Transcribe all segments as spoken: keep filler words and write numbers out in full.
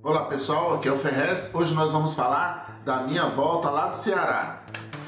Olá pessoal, aqui é o Ferrez. Hoje nós vamos falar da minha volta lá do Ceará.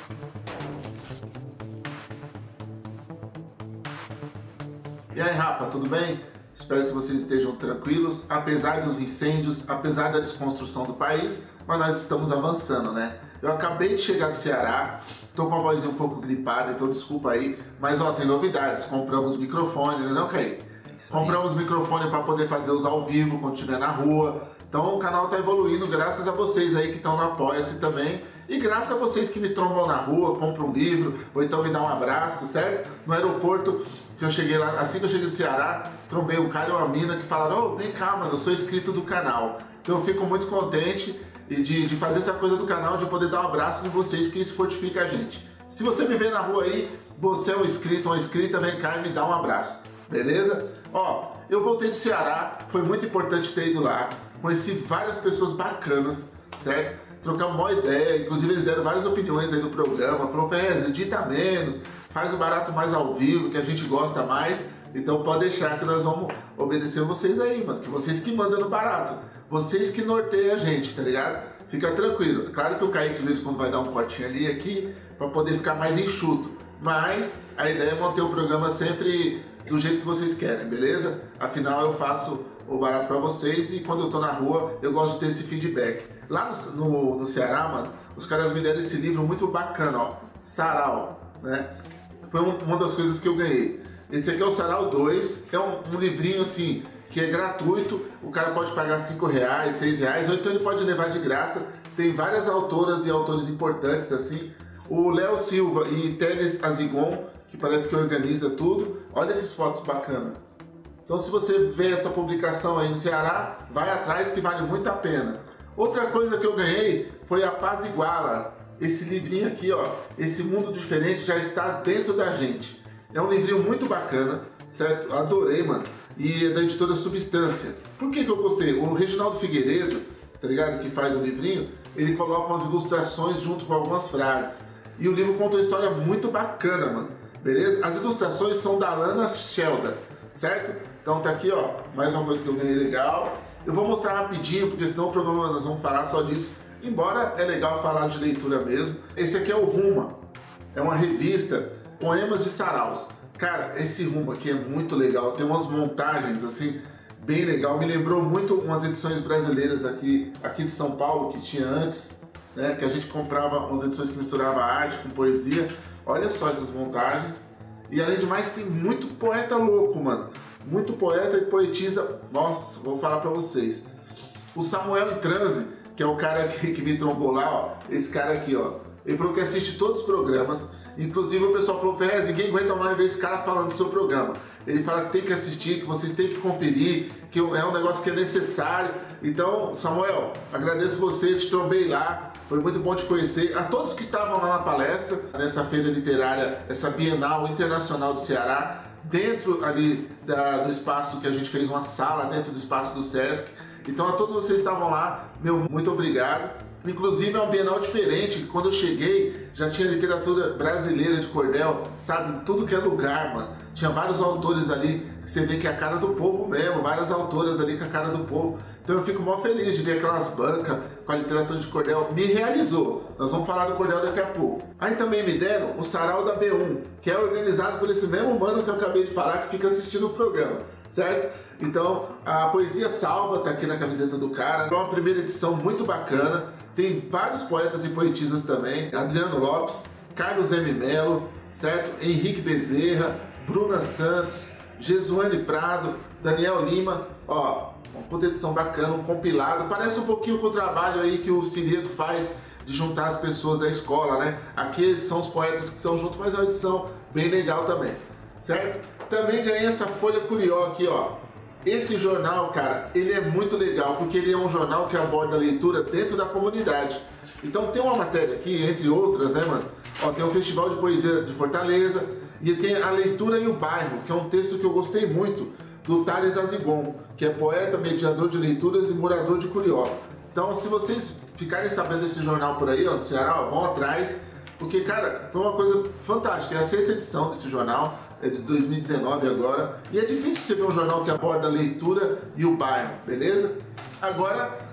E aí rapa, tudo bem? Espero que vocês estejam tranquilos, apesar dos incêndios, apesar da desconstrução do país, mas nós estamos avançando, né? Eu acabei de chegar do Ceará, tô com a vozinha um pouco gripada, então desculpa aí, mas ó, tem novidades, compramos microfone, né não, Kaique? Compramos microfone para poder fazer os ao vivo quando estiver na rua. Então o canal está evoluindo graças a vocês aí que estão no Apoia-se também. E graças a vocês que me trombam na rua, compram um livro, ou então me dão um abraço, certo? No aeroporto, que eu cheguei lá, assim que eu cheguei no Ceará, trombei um cara e uma mina que falaram: "Ô, vem cá, mano, eu sou inscrito do canal". Então eu fico muito contente de, de fazer essa coisa do canal, de poder dar um abraço em vocês, porque isso fortifica a gente. Se você me vê na rua aí, você é um inscrito ou uma inscrita, vem cá e me dá um abraço, beleza? Ó, eu voltei do Ceará, foi muito importante ter ido lá. Conheci várias pessoas bacanas, certo? Trocamos uma ideia, inclusive eles deram várias opiniões aí do programa. Falou: "Ferrez, edita menos, faz o barato mais ao vivo, que a gente gosta mais. Então pode deixar que nós vamos obedecer vocês aí, mano. Que vocês que mandam no barato. Vocês que norteiam a gente, tá ligado? Fica tranquilo. Claro que o Kaique de vez em quando vai dar um cortinho ali e aqui, pra poder ficar mais enxuto. Mas a ideia é manter o programa sempre do jeito que vocês querem, beleza? Afinal eu faço o barato pra vocês e quando eu tô na rua eu gosto de ter esse feedback. Lá no, no, no Ceará, mano, os caras me deram esse livro muito bacana, ó, Sarau, né? Foi um, uma das coisas que eu ganhei. Esse aqui é o Sarau dois, é um, um livrinho assim, que é gratuito, o cara pode pagar cinco reais, seis reais, ou então ele pode levar de graça. Tem várias autoras e autores importantes assim, o Léo Silva e Teles Azigon, que parece que organiza tudo. Olha que fotos bacanas. Então se você vê essa publicação aí no Ceará, vai atrás que vale muito a pena. Outra coisa que eu ganhei foi a Paz Iguala. Esse livrinho aqui, ó, Esse Mundo Diferente Já Está Dentro da Gente. É um livrinho muito bacana, certo? Eu adorei, mano. E é da editora Substância. Por que que eu gostei? O Reginaldo Figueiredo, tá ligado? Que faz o livrinho, ele coloca umas ilustrações junto com algumas frases. E o livro conta uma história muito bacana, mano. Beleza? As ilustrações são da Lana Shelda, certo? Então tá aqui, ó, mais uma coisa que eu ganhei legal. Eu vou mostrar rapidinho, porque senão o programa nós vamos falar só disso. Embora é legal falar de leitura mesmo. Esse aqui é o Ruma. É uma revista, Poemas de Saraus. Cara, esse Ruma aqui é muito legal. Tem umas montagens assim, bem legal. Me lembrou muito umas edições brasileiras aqui, aqui de São Paulo, que tinha antes, né? Que a gente comprava umas edições que misturava arte com poesia. Olha só essas montagens. E além de mais, tem muito poeta louco, mano. Muito poeta e poetisa. Nossa, vou falar pra vocês. O Samuel em Transe, que é o cara que, que me trombou lá, ó. Esse cara aqui, ó. Ele falou que assiste todos os programas. Inclusive o pessoal falou: "Ferrez, ninguém aguenta mais ver esse cara falando do seu programa". Ele fala que tem que assistir, que vocês têm que conferir, que é um negócio que é necessário. Então, Samuel, agradeço você, te trombei lá. Foi muito bom te conhecer. A todos que estavam lá na palestra, nessa feira literária, essa Bienal Internacional do Ceará, dentro ali da, do espaço que a gente fez uma sala, dentro do espaço do Sesc. Então a todos vocês que estavam lá, meu, muito obrigado. Inclusive é uma Bienal diferente, que quando eu cheguei já tinha literatura brasileira de cordel, sabe, em tudo que é lugar, mano. Tinha vários autores ali, que você vê que é a cara do povo mesmo, várias autoras ali com a cara do povo. Então eu fico mó feliz de ver aquelas bancas com a literatura de cordel. Me realizou. Nós vamos falar do cordel daqui a pouco. Aí também me deram o Sarau da B um, que é organizado por esse mesmo mano que eu acabei de falar, que fica assistindo o programa, certo? Então a Poesia Salva tá aqui na camiseta do cara. É uma primeira edição muito bacana. Tem vários poetas e poetisas também. Adriano Lopes, Carlos M. Melo, certo? Henrique Bezerra, Bruna Santos, Jesuane Prado, Daniel Lima. Ó, uma puta edição bacana, um compilado. Parece um pouquinho com o trabalho aí que o Ciríaco faz de juntar as pessoas da escola, né? Aqui são os poetas que estão juntos, mas é uma edição bem legal também, certo? Também ganhei essa Folha Curió aqui, ó. Esse jornal, cara, ele é muito legal, porque ele é um jornal que aborda a leitura dentro da comunidade. Então tem uma matéria aqui, entre outras, né, mano? Ó, tem o Festival de Poesia de Fortaleza, e tem a Leitura e o Bairro, que é um texto que eu gostei muito, do Teles Azigon, que é poeta, mediador de leituras e morador de Curió. Então, se vocês ficarem sabendo desse jornal por aí, ó, do Ceará, ó, vão atrás, porque, cara, foi uma coisa fantástica. É a sexta edição desse jornal, é de dois mil e dezenove agora, e é difícil você ver um jornal que aborda a leitura e o bairro, beleza? Agora,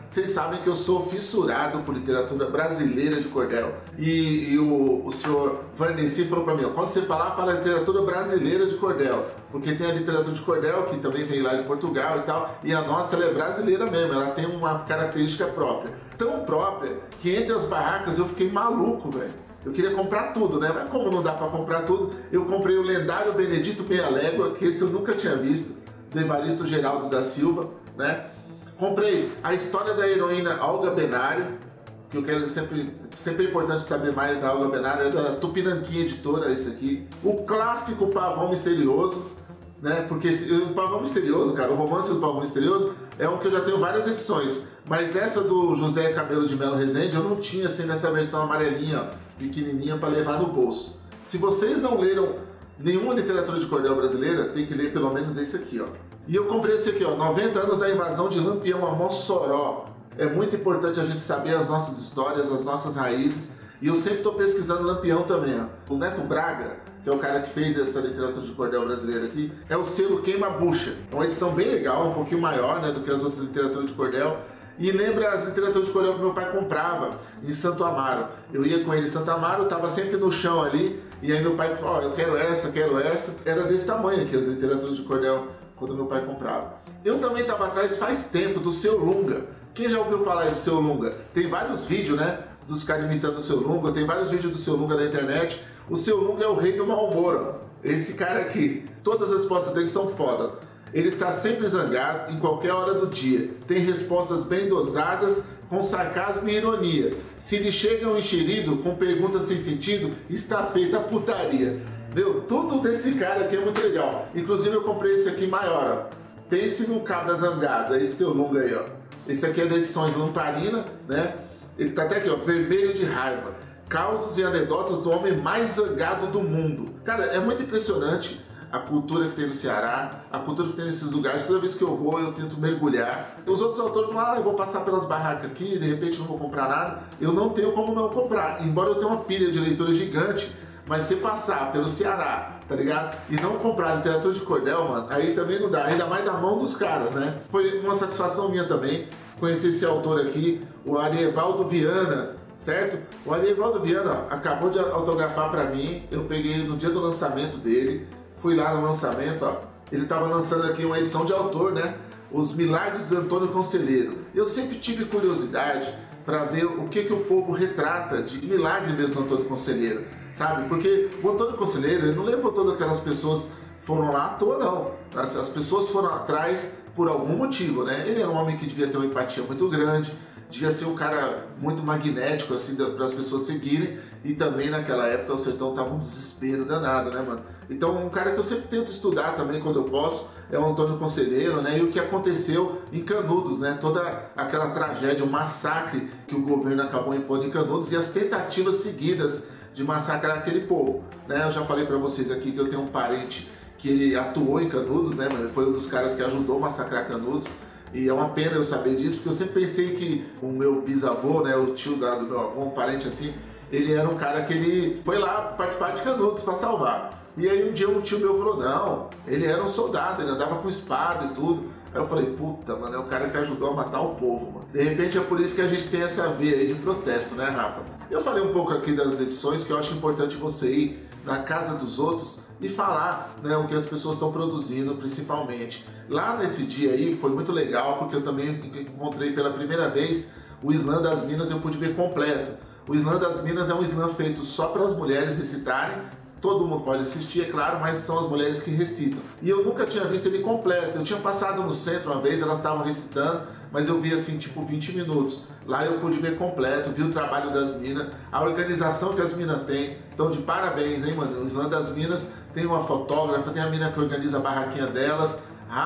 Vocês sabem que eu sou fissurado por literatura brasileira de cordel. E, e o, o senhor Varnesi falou para mim, ó, quando você falar, fala literatura brasileira de cordel. Porque tem a literatura de cordel, que também vem lá de Portugal e tal, e a nossa ela é brasileira mesmo, ela tem uma característica própria. Tão própria que entre as barracas eu fiquei maluco, velho. Eu queria comprar tudo, né? Mas como não dá para comprar tudo, eu comprei o lendário Benedito Meia Légua, que esse eu nunca tinha visto, do Evaristo Geraldo da Silva, né? Comprei a história da heroína Olga Benário, que eu quero sempre, sempre é importante saber mais da Olga Benário, é da Tupinanquim Editora, esse aqui. O clássico Pavão Misterioso, né? Porque esse, o Pavão Misterioso, cara, o romance do Pavão Misterioso é um que eu já tenho várias edições, mas essa do José Cabelo de Melo Rezende eu não tinha assim nessa versão amarelinha, ó, pequenininha para levar no bolso. Se vocês não leram nenhuma literatura de cordel brasileira, tem que ler pelo menos esse aqui, ó. E eu comprei esse aqui, ó, noventa anos da invasão de Lampião a Mossoró. É muito importante a gente saber as nossas histórias, as nossas raízes. E eu sempre estou pesquisando Lampião também, ó. O Neto Braga, que é o cara que fez essa literatura de cordel brasileira aqui, é o selo Queima Bucha. É uma edição bem legal, um pouquinho maior, né, do que as outras literaturas de cordel. E lembra as literaturas de cordel que meu pai comprava em Santo Amaro. Eu ia com ele em Santo Amaro, tava sempre no chão ali, e aí meu pai falou, ó, eu quero essa, quero essa. Era desse tamanho aqui as literaturas de cordel quando meu pai comprava. Eu também tava atrás faz tempo do Seu Lunga. Quem já ouviu falar aí do Seu Lunga? Tem vários vídeos, né, dos caras imitando o Seu Lunga, tem vários vídeos do Seu Lunga na internet. O Seu Lunga é o rei do mau humor, ó. Esse cara aqui. Todas as respostas dele são foda. Ele está sempre zangado em qualquer hora do dia. Tem respostas bem dosadas, com sarcasmo e ironia. Se lhe chega um enxerido com perguntas sem sentido, está feita a putaria. Meu, tudo desse cara aqui é muito legal. Inclusive eu comprei esse aqui maior, ó. Pense no cabra zangado, esse Seu Lunga aí, ó. Esse aqui é da Edições Lamparina, né? Ele tá até aqui, ó, vermelho de raiva. Causos e anedotas do homem mais zangado do mundo. Cara, é muito impressionante a cultura que tem no Ceará, a cultura que tem nesses lugares. Toda vez que eu vou, eu tento mergulhar. Os outros autores falam, ah, eu vou passar pelas barracas aqui, de repente não vou comprar nada. Eu não tenho como não comprar, embora eu tenha uma pilha de leitura gigante, mas se passar pelo Ceará, tá ligado? E não comprar literatura de cordel, mano, aí também não dá, ainda mais da mão dos caras, né? Foi uma satisfação minha também conhecer esse autor aqui, o Arievaldo Viana, certo? O Arievaldo Viana acabou de autografar pra mim, eu peguei no dia do lançamento dele, fui lá no lançamento, ó, ele tava lançando aqui uma edição de autor, né? Os Milagres de Antônio Conselheiro. Eu sempre tive curiosidade para ver o que, que o povo retrata de milagre mesmo do Antônio Conselheiro, sabe? Porque o Antônio Conselheiro, ele não levou todas aquelas pessoas foram lá à toa, não. As, as pessoas foram atrás por algum motivo, né? Ele era um homem que devia ter uma empatia muito grande, devia ser um cara muito magnético, assim, para as pessoas seguirem. E também naquela época o sertão tava um desespero danado, né, mano? Então um cara que eu sempre tento estudar também quando eu posso é o Antônio Conselheiro, né? E o que aconteceu em Canudos, né? Toda aquela tragédia, o massacre que o governo acabou impondo em Canudos e as tentativas seguidas de massacrar aquele povo, né? Eu já falei pra vocês aqui que eu tenho um parente que ele atuou em Canudos, né? Ele foi um dos caras que ajudou a massacrar Canudos. E é uma pena eu saber disso, porque eu sempre pensei que o meu bisavô, né? O tio do meu avô, um parente assim, ele era um cara que ele foi lá participar de Canudos para salvar. E aí um dia um tio meu falou, não, ele era um soldado, ele andava com espada e tudo. Aí eu falei, puta, mano, é o cara que ajudou a matar o povo, mano. De repente é por isso que a gente tem essa veia aí de protesto, né, Rafa? Eu falei um pouco aqui das edições, que eu acho importante você ir na casa dos outros e falar, né, o que as pessoas estão produzindo, principalmente. Lá nesse dia aí foi muito legal, porque eu também encontrei pela primeira vez o Islã das Minas e eu pude ver completo. O Islã das Minas é um Islã feito só para as mulheres recitarem. Todo mundo pode assistir, é claro, mas são as mulheres que recitam. E eu nunca tinha visto ele completo. Eu tinha passado no centro uma vez, elas estavam recitando, mas eu vi assim, tipo vinte minutos. Lá eu pude ver completo, vi o trabalho das minas, a organização que as minas têm. Então de parabéns, hein, mano? O Islã das Minas tem uma fotógrafa, tem a mina que organiza a barraquinha delas.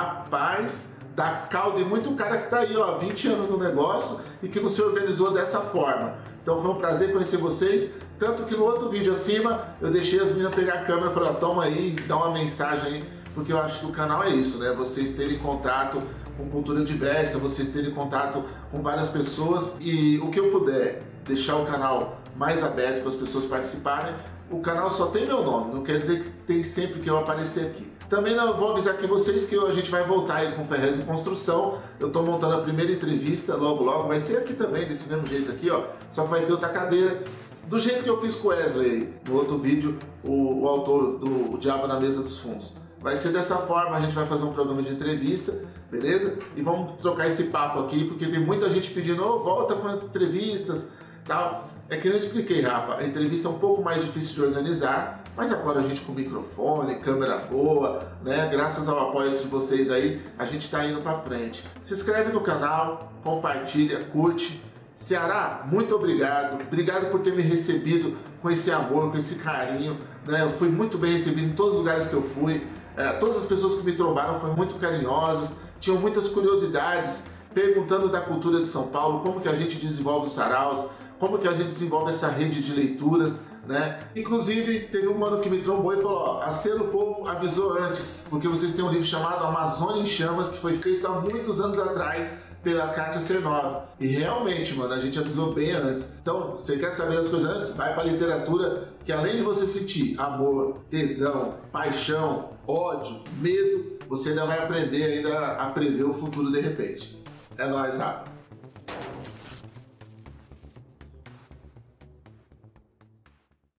Rapaz, dá caldo e muito cara que tá aí, ó, vinte anos no negócio e que não se organizou dessa forma. Então foi um prazer conhecer vocês, tanto que no outro vídeo acima eu deixei as meninas pegar a câmera e falar, ó, toma aí, dá uma mensagem aí, porque eu acho que o canal é isso, né? Vocês terem contato com cultura diversa, vocês terem contato com várias pessoas e o que eu puder deixar o canal mais aberto para as pessoas participarem. O canal só tem meu nome, não quer dizer que tem sempre que eu aparecer aqui. Também não vou avisar aqui vocês que a gente vai voltar aí com Ferrez em Construção. Eu tô montando a primeira entrevista, logo logo, vai ser aqui também, desse mesmo jeito aqui, ó. Só que vai ter outra cadeira. Do jeito que eu fiz com o Wesley no outro vídeo, o, o autor do O Diabo na Mesa dos Fundos. Vai ser dessa forma, a gente vai fazer um programa de entrevista, beleza? E vamos trocar esse papo aqui, porque tem muita gente pedindo, oh, volta com as entrevistas, tal. É que eu expliquei, rapa, a entrevista é um pouco mais difícil de organizar, mas agora a gente com microfone, câmera boa, né? Graças ao apoio de vocês aí, a gente tá indo pra frente. Se inscreve no canal, compartilha, curte. Ceará, muito obrigado. Obrigado por ter me recebido com esse amor, com esse carinho, né? Eu fui muito bem recebido em todos os lugares que eu fui. É, todas as pessoas que me trombaram foram muito carinhosas, tinham muitas curiosidades, perguntando da cultura de São Paulo, como que a gente desenvolve os saraus, como que a gente desenvolve essa rede de leituras, né? Inclusive, teve um mano que me trombou e falou, ó, a Selo Povo avisou antes, porque vocês têm um livro chamado Amazônia em Chamas, que foi feito há muitos anos atrás pela Kátia Cernova. E realmente, mano, a gente avisou bem antes. Então, você quer saber as coisas antes? Vai pra literatura, que além de você sentir amor, tesão, paixão, ódio, medo, você ainda vai aprender ainda a prever o futuro de repente. É nóis, rapa.